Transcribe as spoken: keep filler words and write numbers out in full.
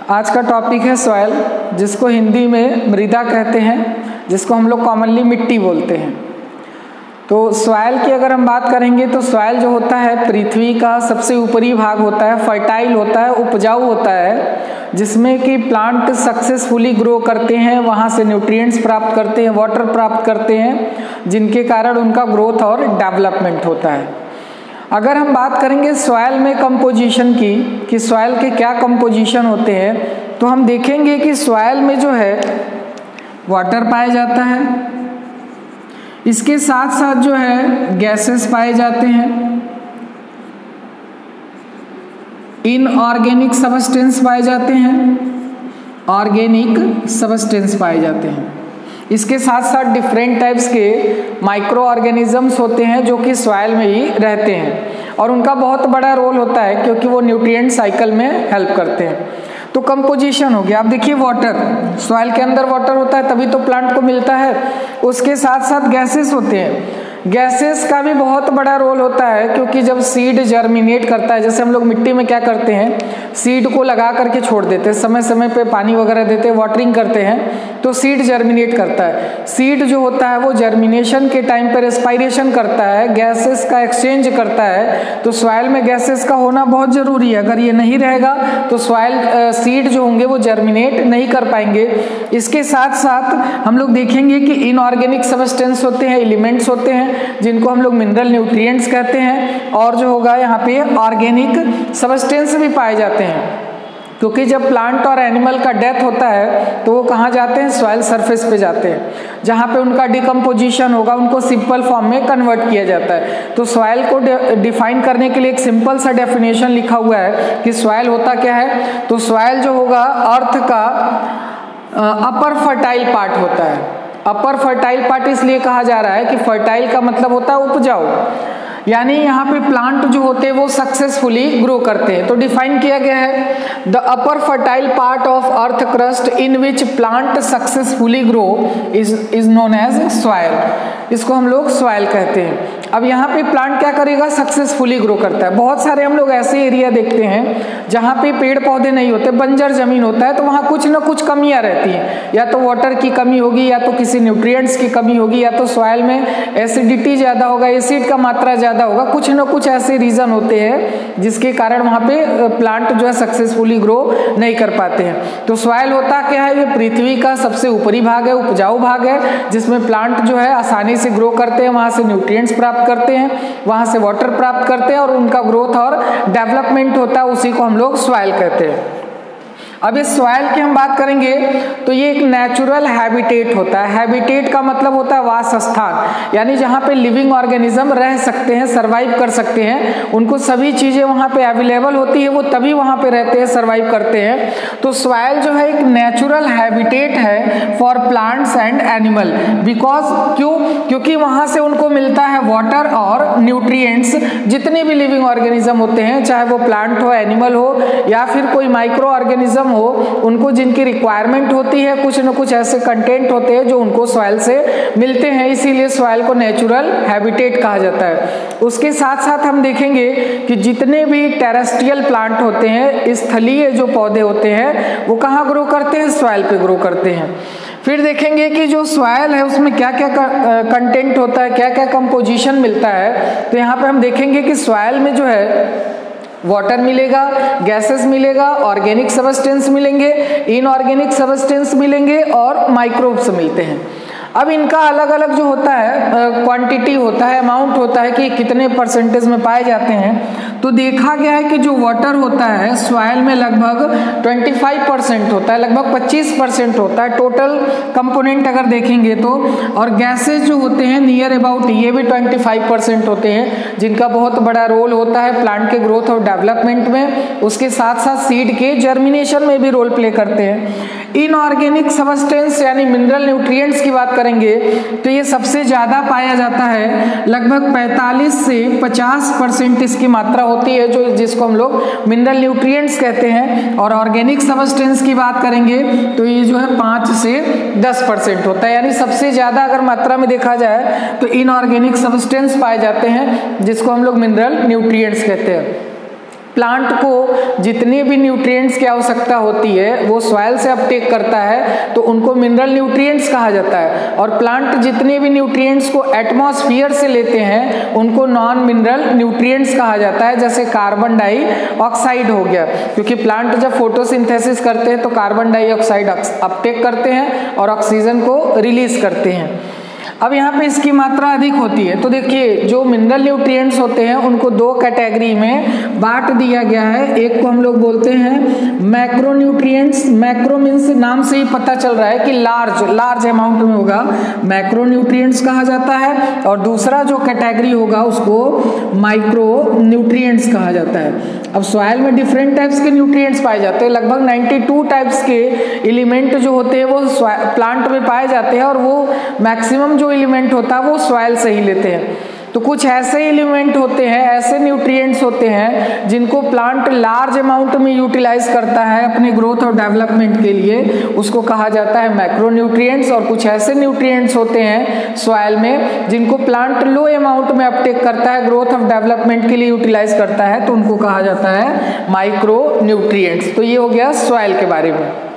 आज का टॉपिक है सॉइल, जिसको हिंदी में मृदा कहते हैं, जिसको हम लोग कॉमनली मिट्टी बोलते हैं। तो सॉइल की अगर हम बात करेंगे तो सॉइल जो होता है पृथ्वी का सबसे ऊपरी भाग होता है, फर्टाइल होता है, उपजाऊ होता है, जिसमें कि प्लांट सक्सेसफुली ग्रो करते हैं, वहाँ से न्यूट्रिएंट्स प्राप्त करते हैं, वाटर प्राप्त करते हैं, जिनके कारण उनका ग्रोथ और डेवलपमेंट होता है। अगर हम बात करेंगे सॉइल में कंपोजिशन की कि सॉइल के क्या कंपोजिशन होते हैं, तो हम देखेंगे कि सॉइल में जो है वाटर पाया जाता है, इसके साथ साथ जो है गैसेस पाए जाते हैं, इनऑर्गेनिक सबस्टेंस पाए जाते हैं, ऑर्गेनिक सबस्टेंस पाए जाते हैं। इसके साथ साथ डिफरेंट टाइप्स के माइक्रो ऑर्गेनिजम्स होते हैं जो कि सॉइल में ही रहते हैं और उनका बहुत बड़ा रोल होता है क्योंकि वो न्यूट्रिएंट साइकिल में हेल्प करते हैं। तो कंपोजिशन हो गया। अब देखिए वाटर, सॉइल के अंदर वाटर होता है तभी तो प्लांट को मिलता है। उसके साथ साथ गैसेस होते हैं, गैसेस का भी बहुत बड़ा रोल होता है क्योंकि जब सीड जर्मिनेट करता है, जैसे हम लोग मिट्टी में क्या करते हैं, सीड को लगा करके छोड़ देते हैं, समय समय पे पानी वगैरह देते हैं, वाटरिंग करते हैं, तो सीड जर्मिनेट करता है। सीड जो होता है वो जर्मिनेशन के टाइम पे रेस्पायरेशन करता है, गैसेस का एक्सचेंज करता है। तो सॉइल में गैसेस का होना बहुत जरूरी है, अगर ये नहीं रहेगा तो सॉइल सीड जो होंगे वो जर्मिनेट नहीं कर पाएंगे। इसके साथ साथ हम लोग देखेंगे कि इनऑर्गेनिक सबस्टेंस होते हैं, एलिमेंट्स होते हैं जिनको हम लोग मिनरल न्यूट्रिएंट्स कहते हैं, और जो होगा यहाँ पे ऑर्गेनिक सबस्टेंस भी पाए जाते हैं क्योंकि जब प्लांट और एनिमल का डेथ होता है तो वो कहाँ जाते हैं, सॉइल सरफेस पे जाते हैं, जहाँ पे उनका डिकम्पोजिशन होगा, उनको सिंपल फॉर्म में कन्वर्ट किया जाता है। तो सॉइल को डिफाइन करने के लिए एक सिंपल सा डेफिनेशन लिखा हुआ है कि सॉइल होता क्या है। तो सॉइल जो होगा अर्थ का अपर फर्टाइल पार्ट होता है। अपर फर्टाइल पार्ट इसलिए कहा जा रहा है कि फर्टाइल का मतलब होता है उपजाऊ, यानी यहाँ पे प्लांट जो होते हैं वो सक्सेसफुली ग्रो करते हैं। तो डिफाइन किया गया है the upper fertile part of earth crust in which plant successfully grow is is known as soil. इसको हम लोग सॉइल कहते हैं। अब यहाँ पे प्लांट क्या करेगा, सक्सेसफुली ग्रो करता है। बहुत सारे हम लोग ऐसे एरिया देखते हैं जहाँ पे पेड़ पौधे नहीं होते, बंजर जमीन होता है, तो वहाँ कुछ ना कुछ कमियाँ रहती हैं, या तो वाटर की कमी होगी, या तो किसी न्यूट्रिएंट्स की कमी होगी, या तो सॉइल में एसिडिटी ज़्यादा होगा, एसिड का मात्रा ज़्यादा होगा, कुछ ना कुछ ऐसे रीजन होते हैं जिसके कारण वहाँ पे प्लांट जो है सक्सेसफुली ग्रो नहीं कर पाते हैं। तो सॉइल होता क्या है, ये पृथ्वी का सबसे ऊपरी भाग है, उपजाऊ भाग है, जिसमें प्लांट जो है आसानी से ग्रो करते हैं, वहाँ से न्यूट्रिएंट्स प्राप्त करते हैं, वहाँ से वाटर प्राप्त करते हैं और उनका ग्रोथ और डेवलपमेंट होता है, उसी को हम लोग सॉइल कहते हैं। अब इस सॉइल की हम बात करेंगे तो ये एक नेचुरल हैबिटेट होता है। हैबिटेट का मतलब होता है वास स्थान, यानी जहाँ पे लिविंग ऑर्गेनिज्म रह सकते हैं, सरवाइव कर सकते हैं, उनको सभी चीज़ें वहाँ पे अवेलेबल होती है, वो तभी वहाँ पे रहते हैं, सरवाइव करते हैं। तो सॉइल जो है एक नेचुरल हैबिटेट है for plants and animal, because क्यों, क्योंकि वहाँ से उनको मिलता है वाटर और न्यूट्रिएंट्स। जितने भी लिविंग ऑर्गेनिज्म होते हैं, चाहे वो प्लांट हो, एनिमल हो, या फिर कोई माइक्रो ऑर्गेनिज्म हो, उनको जिनकी रिक्वायरमेंट होती है, कुछ न कुछ ऐसे कंटेंट होते हैं जो उनको सॉइल से मिलते हैं, इसीलिए सॉइल को नेचुरल हैबिटेट कहा जाता है। उसके साथ साथ हम देखेंगे कि जितने भी टेरेस्ट्रियल प्लांट होते हैं, स्थलीय जो पौधे होते हैं, वो कहाँ ग्रो करते हैं, सॉइल पे ग्रो करते हैं। फिर देखेंगे कि जो सॉइल है उसमें क्या क्या कंटेंट होता है, क्या क्या कंपोजिशन मिलता है। तो यहाँ पे हम देखेंगे कि सॉइल में जो है वाटर मिलेगा, गैसेस मिलेगा, ऑर्गेनिक सबस्टेंस मिलेंगे, इनऑर्गेनिक सबस्टेंस मिलेंगे और माइक्रोब्स मिलते हैं। अब इनका अलग अलग जो होता है क्वांटिटी होता है, अमाउंट होता है कि कितने परसेंटेज में पाए जाते हैं। तो देखा गया है कि जो वाटर होता है सॉइल में लगभग पच्चीस परसेंट होता है, लगभग पच्चीस परसेंट होता है टोटल कंपोनेंट अगर देखेंगे तो। और गैसेज जो होते हैं नियर अबाउट ये भी पच्चीस परसेंट होते हैं, जिनका बहुत बड़ा रोल होता है प्लांट के ग्रोथ और डेवलपमेंट में। उसके साथ साथ सीड के जर्मिनेशन में भी रोल प्ले करते हैं। इनऑर्गेनिक सबस्टेंस यानी मिनरल न्यूट्रिएंट्स की बात करेंगे तो ये सबसे ज़्यादा पाया जाता है, लगभग पैंतालीस से पचास परसेंट इसकी मात्रा होती है, जो जिसको हम लोग मिनरल न्यूट्रिएंट्स कहते हैं। और ऑर्गेनिक सबस्टेंस की बात करेंगे तो ये जो है पाँच से दस परसेंट होता है, यानी सबसे ज़्यादा अगर मात्रा में देखा जाए तो इनऑर्गेनिक सबस्टेंस पाए जाते हैं, जिसको हम लोग मिनरल न्यूट्रिएंट्स कहते हैं। प्लांट को जितने भी न्यूट्रिएंट्स की आवश्यकता होती है वो सॉइल से अपटेक करता है, तो उनको मिनरल न्यूट्रिएंट्स कहा जाता है। और प्लांट जितने भी न्यूट्रिएंट्स को एटमॉस्फेयर से लेते हैं उनको नॉन मिनरल न्यूट्रिएंट्स कहा जाता है, जैसे कार्बन डाइऑक्साइड हो गया, क्योंकि प्लांट जब फोटोसिंथेसिस करते हैं तो कार्बन डाइऑक्साइड अपटेक करते हैं और ऑक्सीजन को रिलीज करते हैं। अब यहाँ पे इसकी मात्रा अधिक होती है, तो देखिए जो मिनरल न्यूट्रिएंट्स होते हैं उनको दो कैटेगरी में बांट दिया गया है। एक को हम लोग बोलते हैं मैक्रो न्यूट्रिएंट्स, मैक्रो मीन्स नाम से ही पता चल रहा है कि लार्ज लार्ज अमाउंट में होगा, मैक्रो न्यूट्रिएंट्स कहा जाता है। और दूसरा जो कैटेगरी होगा उसको माइक्रो न्यूट्रिएंट्स कहा जाता है। अब सॉइल में डिफरेंट टाइप्स के न्यूट्रिएंट्स पाए जाते हैं, लगभग बानवे टाइप्स के एलिमेंट जो होते हैं वो प्लांट में पाए जाते हैं, और वो मैक्सिमम जो एलिमेंट होता है वो सॉइल से ही लेते हैं। तो कुछ ऐसे एलिमेंट होते हैं, ऐसे न्यूट्रिएंट्स होते हैं जिनको प्लांट लार्ज अमाउंट में यूटिलाइज करता है अपने ग्रोथ और डेवलपमेंट के लिए, उसको कहा जाता है मैक्रो न्यूट्रिएंट्स। और कुछ ऐसे न्यूट्रिएंट्स होते हैं सॉइल में जिनको प्लांट लो अमाउंट में अपटेक करता है, ग्रोथ ऑफ डेवलपमेंट के लिए यूटिलाइज करता है, तो उनको कहा जाता है माइक्रो न्यूट्रिएंट्स। तो ये हो गया सॉइल के बारे में।